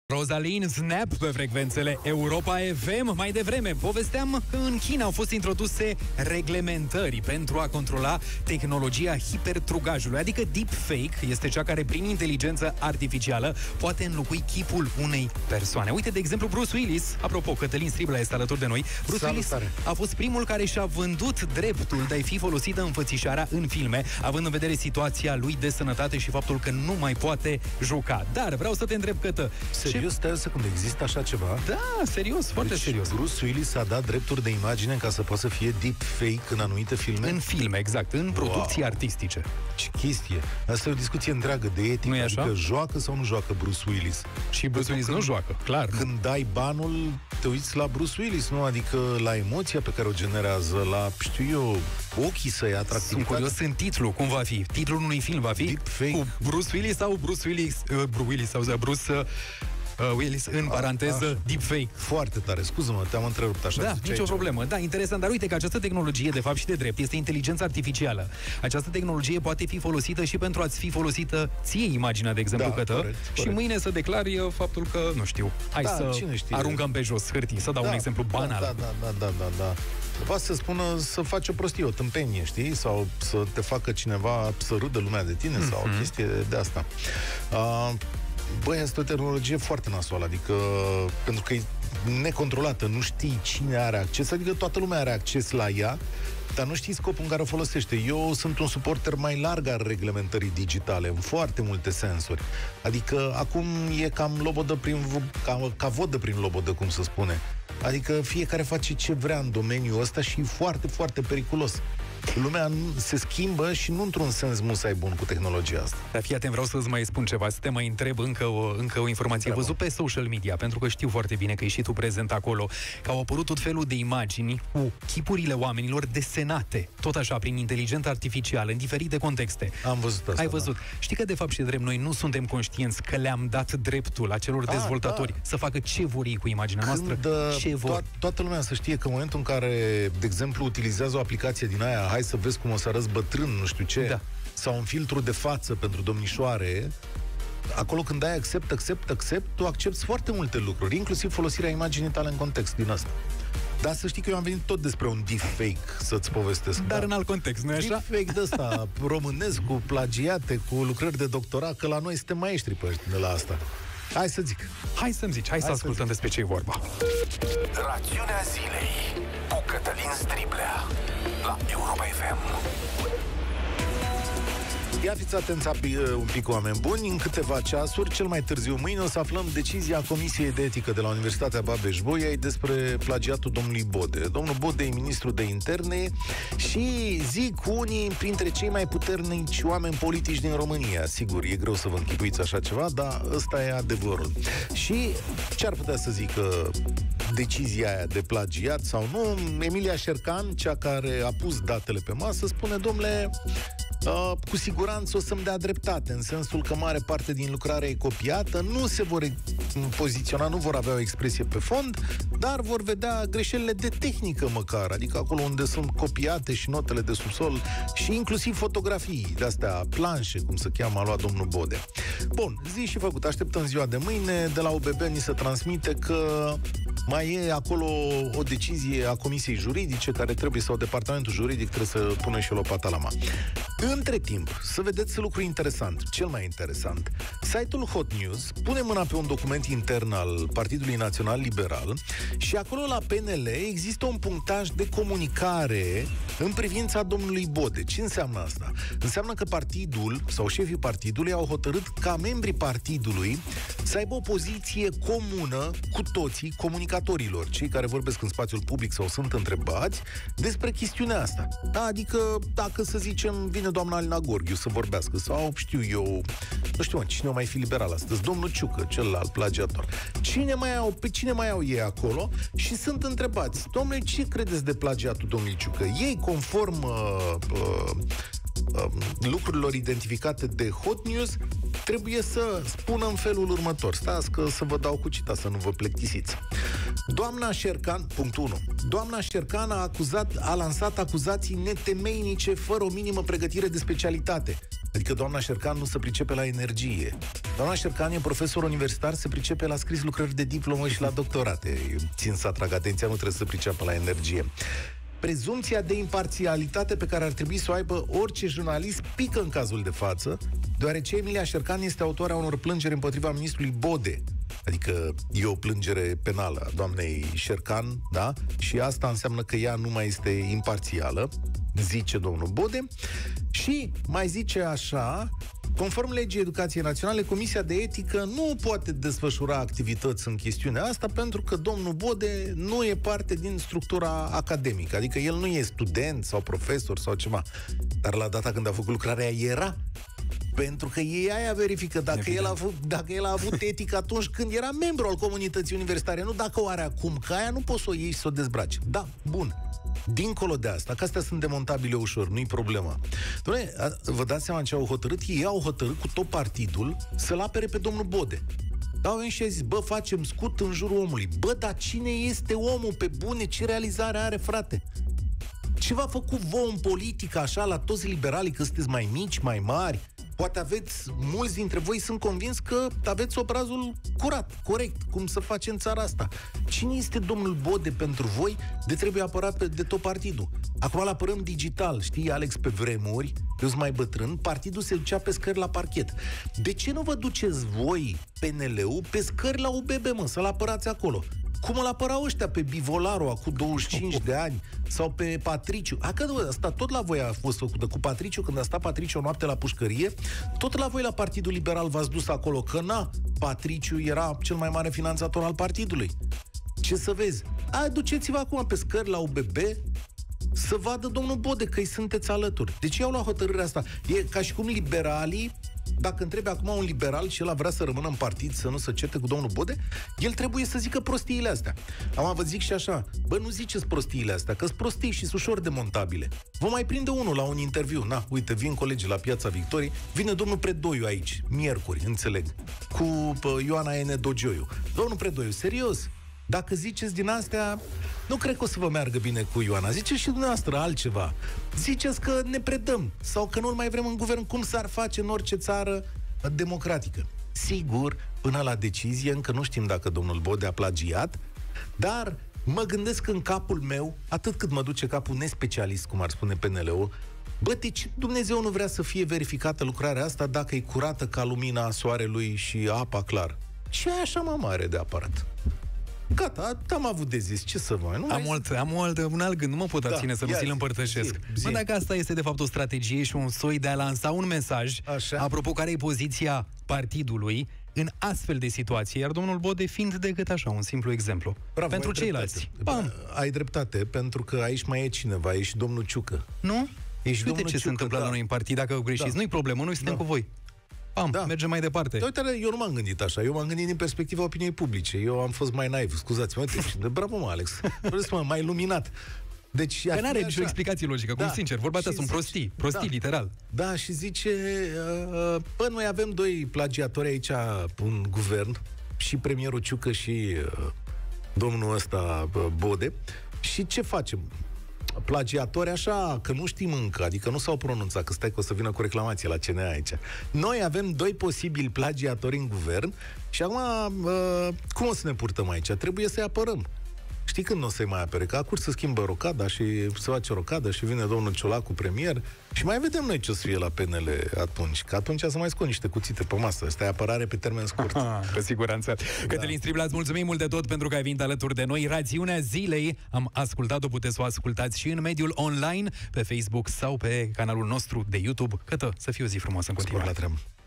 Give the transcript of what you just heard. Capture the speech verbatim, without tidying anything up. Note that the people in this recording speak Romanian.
Rosalind Snap pe frecvențele Europa F M. Mai devreme povesteam că în China au fost introduse reglementări pentru a controla tehnologia hipertrugajului, adică deepfake este cea care prin inteligență artificială poate înlocui chipul unei persoane. Uite, de exemplu, Bruce Willis, apropo, Cătălin Striblea este alături de noi. Bruce Salutare. Willis a fost primul care și-a vândut dreptul de a fi folosită înfățișarea în filme, având în vedere situația lui de sănătate și faptul că nu mai poate juca. Dar vreau să te întreb, Cătă, serios, stai o secundă, există așa ceva? Da, serios, foarte deci, serios. Bruce Willis a dat drepturi de imagine ca să poată să fie deepfake în anumite filme? În filme, exact, în producții wow. artistice. Ce chestie! Asta e o discuție întreagă de etică, nu-i adică așa? Joacă sau nu joacă Bruce Willis? Și Bruce Willis nu joacă, clar. Când nu. dai banul, te uiți la Bruce Willis, nu? Adică la emoția pe care o generează, la, știu eu, ochii săi, atractivitatea. Sunt curios în titlu, cum va fi? Titlul unui film va fi deepfake. Cu Bruce Willis sau Bruce Willis, uh, Bruce Willis sau Bruce... Uh, Uh, Willis, în a, paranteză, a, deepfake. Foarte tare, scuză-mă, te-am întrerupt așa. Da, nicio problemă. Da, interesant, dar uite că această tehnologie, de fapt și de drept, este inteligența artificială. Această tehnologie poate fi folosită și pentru a-ți fi folosită ție imaginea, de exemplu, da, Cătă, corect, corect. Și mâine să declari faptul că, nu știu, hai da, să aruncăm pe jos hârtii, să dau da, un exemplu banal. Da, da, da, da, da, da. Poate să spună să faci o prostie, o tâmpenie, știi? Sau să te facă cineva să râdă lumea de tine, mm-hmm. sau o chestie de asta. Uh, Băi, asta e o tehnologie foarte nasoală, adică pentru că e necontrolată, nu știi cine are acces, adică toată lumea are acces la ea, dar nu știi scopul în care o folosește. Eu sunt un suporter mai larg al reglementării digitale, în foarte multe sensuri. Adică acum e cam lobodă prin, ca, ca vodă prin lobodă, cum se spune. Adică fiecare face ce vrea în domeniul ăsta și e foarte, foarte periculos. Lumea se schimbă și nu într-un sens musai bun cu tehnologia asta. Dar fii atent, vreau să-ți mai spun ceva, să te mai întreb încă o, încă o informație. Am văzut pe social media, pentru că știu foarte bine că ești și tu prezent acolo, că au apărut tot felul de imagini cu chipurile oamenilor desenate, tot așa, prin inteligență artificială, în diferite contexte. Am văzut asta. Ai văzut. Da. Știi că, de fapt, și de drept, noi nu suntem conștienți că le-am dat dreptul acelor A, dezvoltatori da. să facă ce vor ei cu imaginea noastră, Când, ce vor. To- toată lumea să știe că în momentul în care, de exemplu, utilizează o aplicație din aia, hai să vezi cum o să arăți bătrân, nu știu ce, da. sau un filtru de față pentru domnișoare, acolo când ai accept, accept, accept, tu accepti foarte multe lucruri, inclusiv folosirea imaginii tale în context din asta. Dar să știi că eu am venit tot despre un deepfake să-ți povestesc. Dar da. în alt context, nu-i așa? Deepfake de ăsta, românesc, cu plagiate, cu lucrări de doctorat, că la noi suntem maestri pe de la asta. Hai să zic. Hai să-mi zici, hai, hai să ascultăm să despre ce e vorba. Rațiunea zilei cu Cătălin Striblea la Europa F M. Ia fiți atenți un pic, oameni buni. În câteva ceasuri, cel mai târziu mâine, o să aflăm decizia Comisiei de Etică de la Universitatea Babeș-Bolyai despre plagiatul domnului Bode. Domnul Bode e ministru de interne și zic unii printre cei mai puternici oameni politici din România. Sigur, e greu să vă închipuiți așa ceva, dar ăsta e adevărul. Și ce ar putea să zică decizia aia de plagiat sau nu? Emilia Șercan, cea care a pus datele pe masă, spune, domnule, Uh, cu siguranță o să-mi dea dreptate, în sensul că mare parte din lucrare e copiată, nu se vor poziționa, nu vor avea o expresie pe fond, dar vor vedea greșelile de tehnică măcar, adică acolo unde sunt copiate și notele de subsol și inclusiv fotografii de-astea, planșe, cum se cheamă, a luat domnul Bode. Bun, zi și făcut, așteptăm ziua de mâine, de la U B B ni se transmite că mai e acolo o decizie a Comisiei Juridice care trebuie, sau Departamentul Juridic trebuie să pună și lopata la masă. Între timp, să vedeți lucru interesant, cel mai interesant. Site-ul Hot News pune mâna pe un document intern al Partidului Național Liberal și acolo la P N L există un punctaj de comunicare în privința domnului Bode. Ce înseamnă asta? Înseamnă că partidul sau șefii partidului au hotărât ca membrii partidului să aibă o poziție comună cu toții comunicatorilor, cei care vorbesc în spațiul public sau sunt întrebați despre chestiunea asta. Adică, dacă să zicem, vine doamna Alina Gorghiu să vorbească, sau știu eu, nu știu, cine o mai fi liberal astăzi, domnul Ciucă, celălalt plagiator. Cine mai au, pe cine mai au ei acolo și sunt întrebați, domnule, ce credeți de plagiatul domnului Ciucă? Ei, conform uh, uh, uh, lucrurilor identificate de Hot News, trebuie să spună în felul următor. Stați că să vă dau cu cita, să nu vă plictisiți. Doamna Șercan, punctul unu. Doamna Șercan a acuzat, a lansat acuzații netemeinice fără o minimă pregătire de specialitate. Adică doamna Șercan nu se pricepe la energie. Doamna Șercan e profesor universitar, se pricepe la scris lucrări de diplomă și la doctorate. Eu țin să atrag atenția, nu trebuie să se priceapă la energie. Prezumția de imparțialitate pe care ar trebui să o aibă orice jurnalist pică în cazul de față, deoarece Emilia Șercan este autoarea unor plângeri împotriva ministrului Bode. Adică e o plângere penală a doamnei Șercan, da? Și asta înseamnă că ea nu mai este imparțială, zice domnul Bode. Și mai zice așa: conform legii Educației Naționale, Comisia de Etică nu poate desfășura activități în chestiunea asta pentru că domnul Bode nu e parte din structura academică. Adică el nu e student sau profesor sau ceva. Dar la data când a făcut lucrarea era. Pentru că ei aia verifică dacă el, a avut, dacă el a avut etică atunci când era membru al comunității universitare, nu dacă o are acum, că aia nu poți să o iei și să o dezbraci. Da, bun. Dincolo de asta, că astea sunt demontabile ușor, nu-i problema. Doamne, vă dați seama ce au hotărât? Ei au hotărât cu tot partidul să-l apere pe domnul Bode. Da, au venit și a zis, bă, facem scut în jurul omului. Bă, dar cine este omul pe bune? Ce realizare are, frate? Ce v-a făcut vouă în politică așa la toți liberalii, că sunteți mai mici, mai mari? Poate aveți, mulți dintre voi sunt convins că aveți obrazul curat, corect, cum să face în țara asta. Cine este domnul Bode pentru voi de trebuie apărat pe, de tot partidul? Acum îl apărăm digital, știi, Alex, pe vremuri, eu sunt mai bătrân, partidul se ducea pe scări la parchet. De ce nu vă duceți voi, P N L-ul, pe scări la U B B, mă, să-l apărați acolo? Cum îl apărau ăștia pe Bivolaru acum douăzeci și cinci de ani? Sau pe Patriciu? A, că asta tot la voi a fost făcută. Cu Patriciu, când a stat Patriciu o noapte la pușcărie, tot la voi la Partidul Liberal v-ați dus acolo, că na, Patriciu era cel mai mare finanțator al partidului. Ce să vezi? Hai, duceți-vă acum pe scări la U B B să vadă domnul Bode că îi sunteți alături. Deci iau la hotărârea asta. E ca și cum liberalii, dacă întrebi acum un liberal și el vrea să rămână în partid, să nu se certe cu domnul Bode, el trebuie să zică prostiile astea. Am vă zic și așa, bă, nu ziceți prostiile astea, că sunt prostii și sunt ușor demontabile. Vă mai prinde unul la un interviu. Na, uite, vin colegii la Piața Victoriei, vine domnul Predoiu aici, miercuri, înțeleg, cu pă, Ioana N. Dogioiu. Domnul Predoiu, serios, dacă ziceți din astea, nu cred că o să vă meargă bine cu Ioana. Ziceți și dumneavoastră altceva. Ziceți că ne predăm sau că nu-l mai vrem în guvern, cum s-ar face în orice țară democratică. Sigur, până la decizie, încă nu știm dacă domnul Bode a plagiat, dar mă gândesc în capul meu, atât cât mă duce capul nespecialist, cum ar spune P N L-ul, bă, de ce Dumnezeu nu vrea să fie verificată lucrarea asta dacă e curată ca lumina soarelui și apa clar? Ce e așa, mă, mare de aparat? Gata, am avut de zis, ce să vă... Nu am, mult, am mult, un alt gând, nu mă pot da, abține să nu ți-l împărtășesc. Zi, zi. Mă, dacă asta este de fapt o strategie și un soi de a lansa un mesaj, așa? Apropo, care e poziția partidului în astfel de situații, iar domnul Bode fiind decât așa, un simplu exemplu. Bravo, pentru ceilalți. Bam. Ai dreptate, pentru că aici mai e cineva, e și domnul Ciucă. Nu? Ești uite ce Ciucă, se întâmplă da. la noi în partid, dacă greșiți. Da. Nu-i problemă, noi suntem da. cu voi. Pam, da. Mergem mai departe. Da, uite, eu nu m-am gândit așa. Eu m-am gândit din perspectiva opiniei publice. Eu am fost mai naiv, scuzați-mă. Uite, bravo, mă, Alex. Vreți, mă, mai luminat. Deci, că n-are nicio explicație logică, da. cum sincer, vorba ta sunt zice, prostii, prostii, da. literal. Da, și zice, uh, bă, noi avem doi plagiatori aici în guvern, și premierul Ciucă și uh, domnul ăsta uh, Bode, și ce facem? Plagiatori așa, că nu știm încă, adică nu s-au pronunțat, că stai că o să vină cu reclamație la C N A aici. Noi avem doi posibili plagiatori în guvern și acum, uh, cum o să ne purtăm aici? Trebuie să-i apărăm. Știi când nu o să-i mai apere? Că acum se schimbă rocada și se face rocada și vine domnul Ciolacu premier și mai vedem noi ce o să fie la P N L atunci. Că atunci să mai scot niște cuțite pe masă. Asta e apărare pe termen scurt. Aha, cu siguranță. Da. Cătălin Striblea, îți mulțumim mult de tot pentru că ai venit alături de noi. Rațiunea zilei am ascultat-o, puteți să o ascultați și în mediul online, pe Facebook sau pe canalul nostru de YouTube. Cătă, să fie o zi frumoasă în continuare. Scor la treabă.